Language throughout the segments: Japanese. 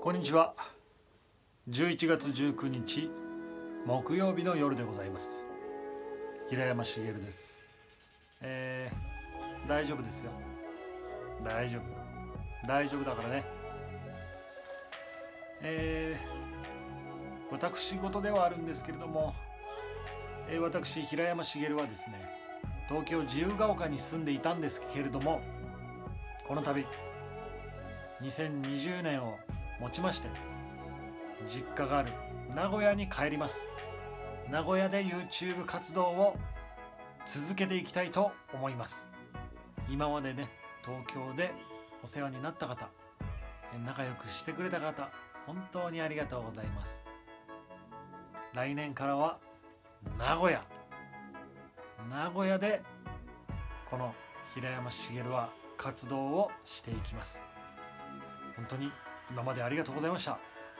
こんにちは。11月19日木曜日の夜でございます。平山茂です。大丈夫ですよ。大丈夫だからね。私事ではあるんですけれども、私平山茂はですね、東京自由が丘に住んでいたんですけれども、この度2020年をもちまして実家がある名古屋に帰ります。名古屋で YouTube 活動を続けていきたいと思います。今までね、東京でお世話になった方、仲良くしてくれた方、本当にありがとうございます。来年からは名古屋でこの平山茂は活動をしていきます。本当に今までありがとうございました。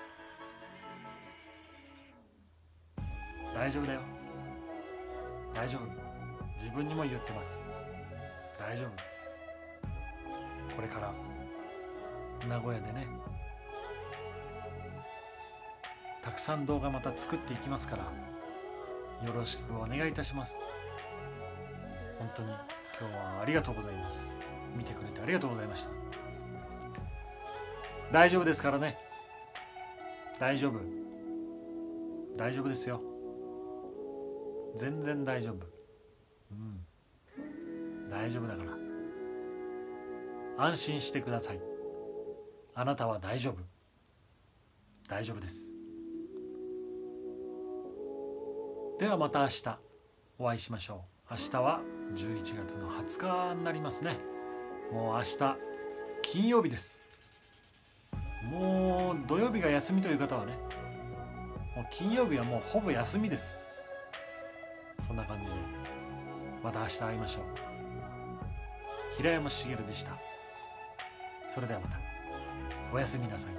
大丈夫だよ。大丈夫。自分にも言ってます。大丈夫。これから名古屋でね、たくさん動画また作っていきますから、よろしくお願いいたします。本当に今日はありがとうございます。見てくれてありがとうございました。大丈夫ですからね。大丈夫ですよ。全然大丈夫。大丈夫だから安心してください。あなたは大丈夫です。ではまた明日お会いしましょう。明日は11月の20日になりますね。もう明日金曜日です。もう土曜日が休みという方はね、もう金曜日はもうほぼ休みです。そんな感じでまた明日会いましょう。平山茂でした。それではまたおやすみなさい。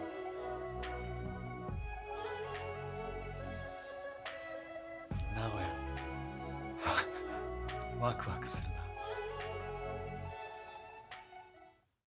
名古屋ワクワクする。